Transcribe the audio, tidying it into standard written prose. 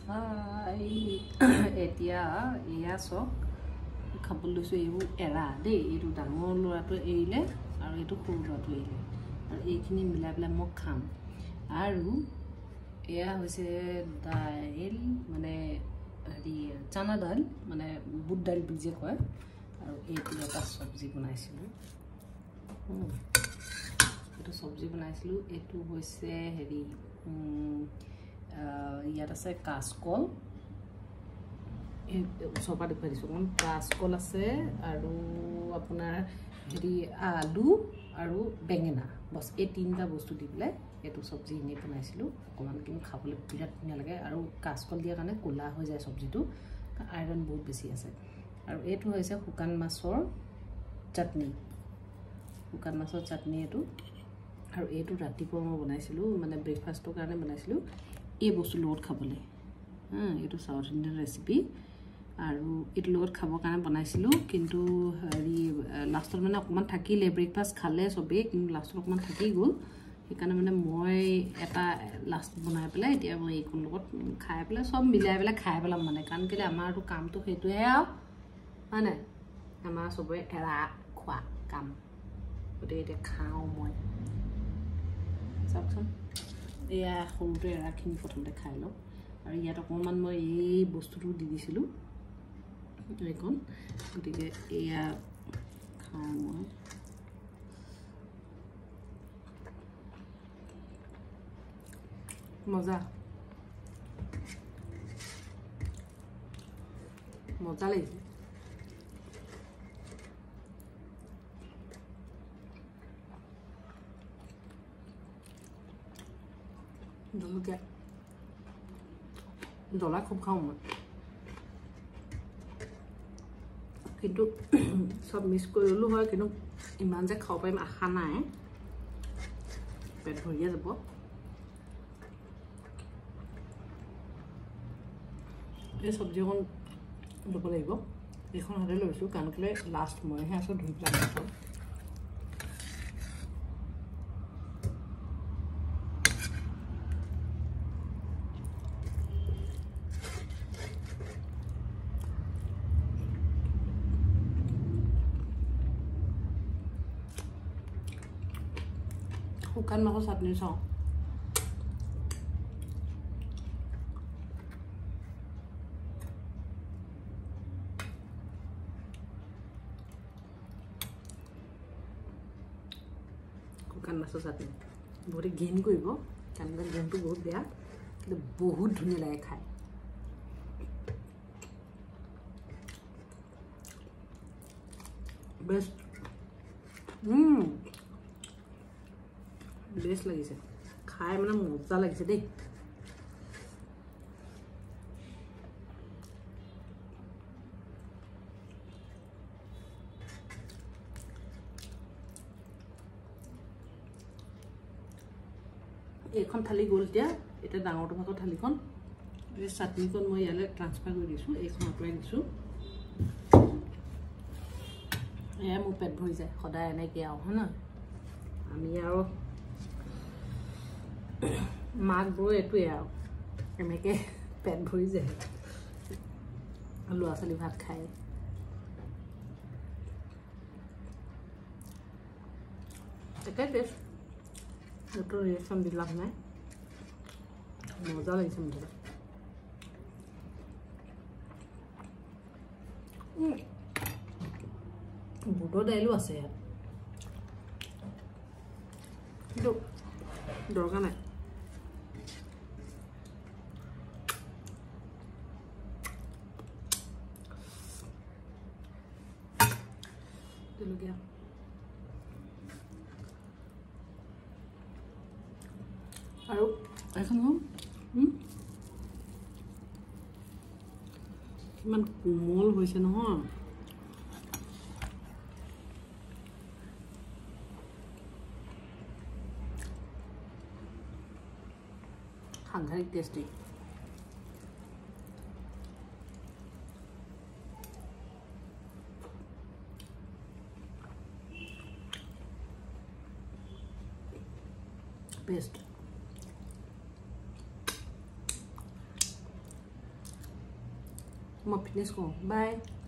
এতিয়া এয়া চক খাবলৈ লৈছোঁ এইবোৰ এৰা দেই এইটো ডাঙৰ ল'ৰাটো এৰিলে আৰু এইটো সৰু ল'ৰাটো এৰিলে আৰু এইখিনি মিলাই পেলাই মই খাম আৰু এয়া হৈছে দাইল মানে হেৰি চানা দাইল মানে বুট দাইল বুলি যে কয় আৰু এইটো এটা চব্জি বনাইছিলোঁ এইটো চব্জি বনাইছিলোঁ এইটো হৈছে হেৰি ইয়াত আছে কাচকল ওচৰৰ পৰা দেখুৱাই দিছোঁ অকণমান কাচকল আছে আৰু আপোনাৰ হেৰি আলু আৰু বেঙেনা বছ এই তিনিটা বস্তু দি পেলাই এইটো চব্জি এনেই বনাইছিলোঁ অকণমান কিন্তু খাবলৈ বিৰাট ধুনীয়া লাগে আৰু কাচকল দিয়াৰ কাৰণে ক'লা হৈ যায় চব্জিটো আইৰণ বহুত বেছি আছে আৰু এইটো হৈছে শুকান মাছৰ চাটনি এইটো আৰু এইটো ৰাতিপুৱা মই বনাইছিলোঁ মানে ব্ৰেকফাষ্টৰ কাৰণে বনাইছিলোঁ এই বস্তুৰ লগত খাবলৈ এইটো সাউথ ইণ্ডিয়ান ৰেচিপি আৰু এইটোৰ লগত খাবৰ কাৰণে বনাইছিলোঁ কিন্তু হেৰি লাষ্টত মানে অকণমান থাকিলে ব্ৰেকফাষ্ট খালে চবেই কিন্তু লাষ্টত অকণমান থাকি গ'ল সেইকাৰণে মানে মই এটা লাষ্ট বনাই পেলাই এতিয়া মই এইখন লগত খাই পেলাই চব মিলাই পেলাই খাই পেলাম মানে কাৰণ কেলৈ আমাৰতো কামটো সেইটোহে আৰু হয় নাই আমাৰ চবৰে এৰা খোৱা কাম গতিকে এতিয়া খাওঁ মই চাওকচোন এয়া সৰুটো এৰাখিনি প্ৰথমতে খাই লওঁ আৰু ইয়াত অকণমান মই এই বস্তুটো দি দিছিলোঁ এইখন গতিকে এয়া খাওঁ মই মজা লাগিছে জলকীয়া জ্বলা খুব খাওঁ মই কিন্তু সব মিক্স কৰি ল'লোঁ হয় কিন্তু ইমান যে খাব পাৰিম আশা নাই পেট ভৰিয়ে যাব এই চব্জি অকণ ল'ব লাগিব এইখন হাতে লৈছোঁ কাৰণ কেলৈ লাষ্ট মইহে আছোঁ ধুই পেলাই খাওঁ শুকান মাছৰ চাটনি চাওঁ শুকান মাছৰ চাটনি বহুতে ঘিণ কৰিব কাৰণ ঘিণটো বহুত বেয়া কিন্তু বহুত ধুনীয়া লাগে খাই বেষ্ট বেষ্ট লাগিছে খাই মানে মজা লাগিছে দেই এইখন থালি গ'ল এতিয়া ডাঙৰটো ভাগৰ থালিখন এই চাটনিখন মই ইয়ালৈ ট্ৰান্সফাৰ কৰি দিছোঁ এইখন আঁতৰাই দিছোঁ এয়া মোৰ পেট ভৰি যায় সদায় এনেকৈ আৰু হয় নহয় আমি আৰু মাকবোৰ এইটোৱে আৰু এনেকৈ পেট ভৰি যায় ল'ৰা ছোৱালী ভাত খায় এটাই টেষ্ট এইটো ৰিয়েকশ্যন দি লাভ নাই মজা লাগিছে মুঠতে বুটৰ দাইলো আছে ইয়াত কিন্তু দৰকাৰ নাই জলকীয়া আৰু এখন কিমান কোমল হৈছে নহয় সাংঘাতিক টেষ্টি বেষ্ট মই ফিটনেছ কৰোঁ বাই